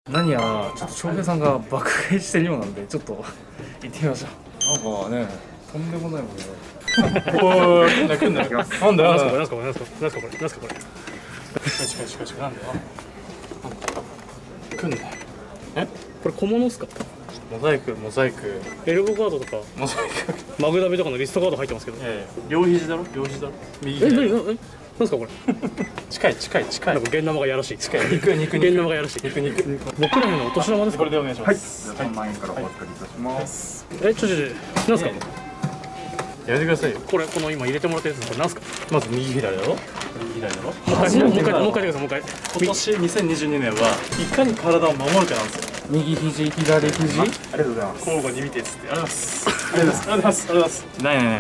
何やらちょっと翔平さんが爆買いしてるようなんで、ちょっと行ってみましょう。なんかね、とんでもないものが。おー、来んな。なんだよ、なんすかこれ。よし、なんだよ。来んなよ。え、これ小物っすか？モザイク。エルボカードとかモザイク、マグダビとかのリストカード入ってますけど。両肘だろ。右肘。なんすかこれ。近い。なんか現生がやらしい。肉。現生がやらしい。肉。僕らへのお年玉ですか？これでお願いします。 はい。3万円からお預かりいたします。 なんすか？やめてくださいよ。この今入れてもらったやつ、これなんすか？まず右左だろ。もう一回やってください。今年2022年はいかに体を守るかなんですよ。右肘、左肘。ありがとうございます。交互に見てっつって。ありがとうございます。ない。こ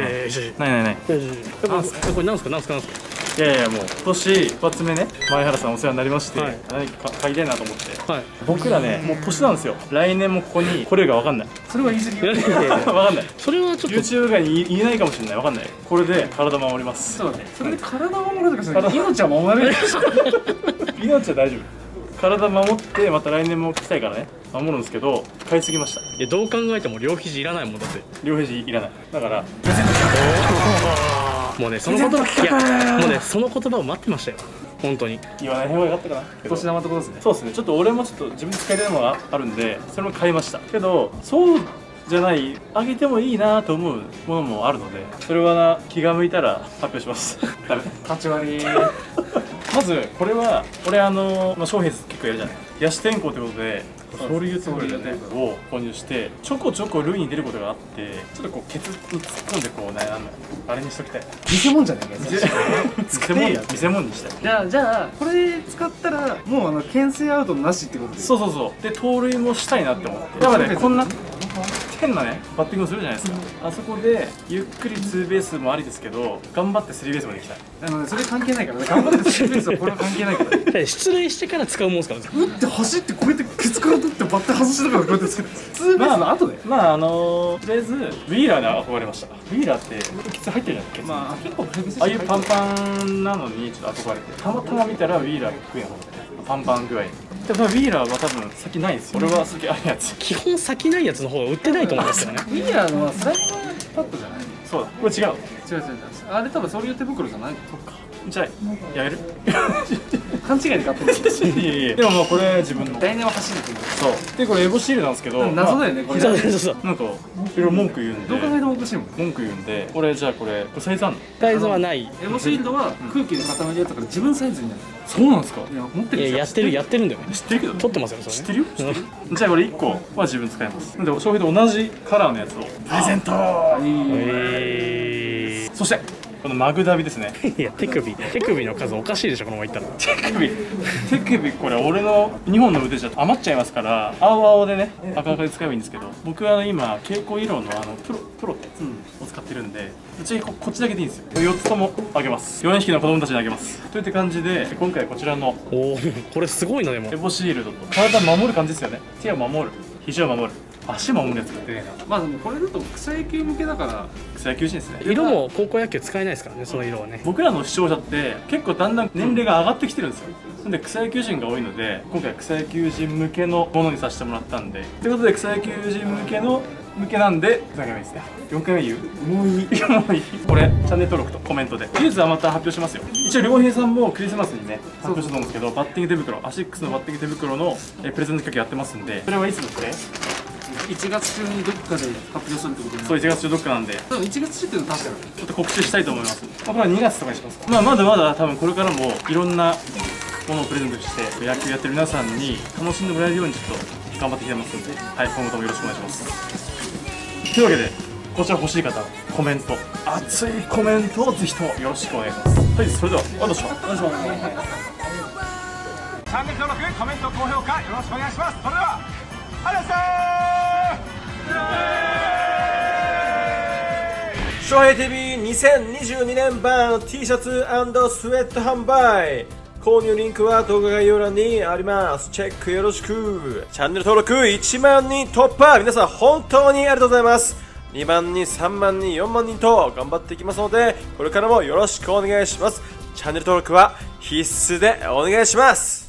れなんすか？いやもう今年一発目ね、前原さんお世話になりまして、何か買いたいなと思って、僕らねもう年なんですよ。来年もここに来れるか分かんない。それは言い過ぎ。分かんない。それはちょっと YouTube 外に言えないかもしれない。分かんない。これで体守ります。そうだね。それで体守るとかする。命は守れる。命は大丈夫。体守ってまた来年も来たいからね、守るんですけど、買いすぎました。いや、どう考えても両肘いらないもんだって。両肘いらない。だからもうね、その言葉を待ってましたよ。本当に言わない方が良かったかな。お年玉ってことですね。そうですね。ちょっと俺もちょっと自分で使いたいものがあるんで、それも買いましたけど、そうじゃない、あげてもいいなと思うものもあるので、それは気が向いたら発表します。ダメ、立ち割り。まずこれは俺商品結構やるじゃない。ヤシ天候ということでそういうつもりでテープを購入して、ちょこちょこ類に出ることがあって、ちょっとこうケツに突っ込んでこうあれにしときたい。見せ物じゃないか。見せ物にしたい。じゃあこれ使ったらもう牽制アウトなしってことで。そうで盗塁もしたいなって思って。だからね、こんな変なねバッティングをするじゃないですか。あそこでゆっくりツーベースもありですけど、頑張ってスリーベースまで行きたい。それ関係ないからね。頑張ってスリーベースはこれは関係ないから。出塁してから使うもんですからね。打って走ってこうやってケツから取ってバッテン外しながらこうやってつけて、ツーベースの後でとりあえずウィーラーで憧れました。ウィーラーってケツ入ってるじゃない。ケツ結構ああいうパンパンなのにちょっと憧れて、たまたま見たらウィーラー低いのパンパン具合に。でもウィーラーは多分先ないんですよ。俺は先あるやつ。基本先ないやつの方が売ってないと思うんですよね。ウィーラーのはスライドパッドじゃない。そうだ、これ違う。あれ多分そういう手袋じゃない。そっか。じゃあやめる。勘違いで買ってる。でももうこれ自分の来年は走るっていう。そうで、これエボシールなんですけど、謎だよねこれ。そうなんかいろいろ文句言うんで、どう考えてもおかしいもん。文句言うんで、これじゃあこれサイズあんの？サイズはない。エボシールドは空気で固めるやつだから自分サイズになる。そうなんですか？いや持ってる。やってるんだよね。知ってるけど取ってますよね。知ってるよ。じゃあこれ1個は自分使います。で翔平と同じカラーのやつをプレゼント。そしてこのマグダビですね。いや手首の数おかしいでしょ、このままいったら。手首これ俺の2本の腕じゃ余っちゃいますから、青でね赤で使えばいいんですけど、僕は今蛍光色のプロってやつを使ってるんで、うちこっちだけでいいんですよ。4つともあげます。4匹の子供たちにあげます。といった感じで今回こちらのこれすごいな。でもエボシールドと体守る感じですよね。手を守る、肘を守る、足守るやつが出ねえな。まあでもこれだと草野球向けだから草野球人ですね。色も高校野球使えないですからね、その色はね。僕らの視聴者って結構だんだん年齢が上がってきてるんですよ。なんで草野球人が多いので、今回草野球人向けのものにさせてもらったんで、ということで草野球人向けなんで、何回目ですね。4回目言う？もういい。これチャンネル登録とコメントで技術はまた発表しますよ。一応良平さんもクリスマスにね発表したと思うんですけど、バッティング手袋、アシックスのバッティング手袋のプレゼント企画やってますんで、それはいつですね。1月中にどっかで発表するってことね。そう、1月中どっかなんで、1月中っていうのは確かにちょっと告知したいと思います。これは2月とかにしますか。まだまだ多分これからもいろんなものをプレゼントして野球やってる皆さんに楽しんでもらえるようにちょっと頑張ってきてますんで、はい、今後ともよろしくお願いします。というわけでこちら欲しい方、コメント、熱いコメントをぜひともよろしくお願いします。はい、それではお願いします。チャンネル登録、コメント、高評価よろしくお願いします。それではありがとうございました。翔平 TV2022 年版 T シャツ&スウェット販売、購入リンクは動画概要欄にあります。チェックよろしく。チャンネル登録1万人突破、皆さん本当にありがとうございます。2万人、3万人、4万人と頑張っていきますので、これからもよろしくお願いします。チャンネル登録は必須でお願いします。